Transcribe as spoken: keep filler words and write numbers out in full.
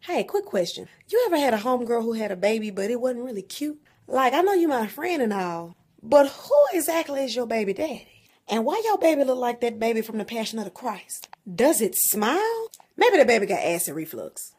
Hey, quick question. You ever had a homegirl who had a baby, but it wasn't really cute? Like, I know you my friend and all, but who exactly is your baby daddy? And why your baby look like that baby from the Passion of the Christ? Does it smile? Maybe the baby got acid reflux.